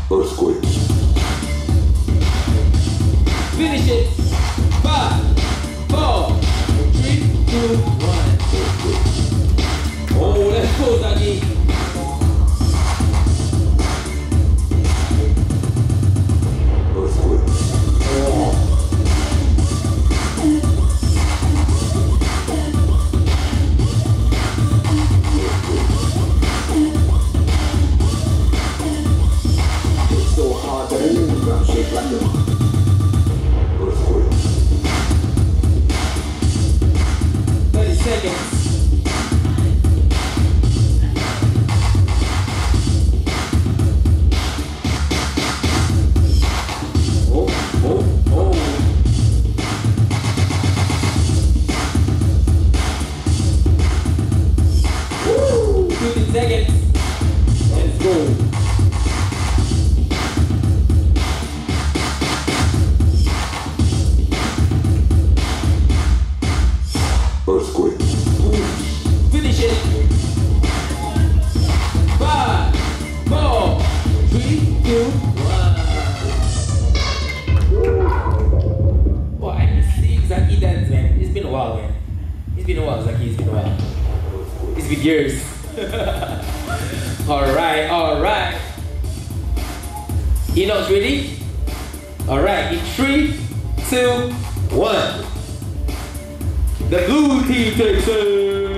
Earthquake. Finish it. 5, 4, 3, 2, 1. Oh, let's go, Zaki. Earthquake. It's so hard that it moves around shaped like a earthquake. 30 seconds. Woo! 15 seconds. Let's go. Earthquake. Finish it. 5, 4, 3, 2, 1. Boy, I miss seeing Zaki dance, man. It's been a while, man. It's been a while, Zaki. It's been a while. It's been years. Alright, alright. Enoch, ready? Alright, in 3, 2, 1. The blue team takes it.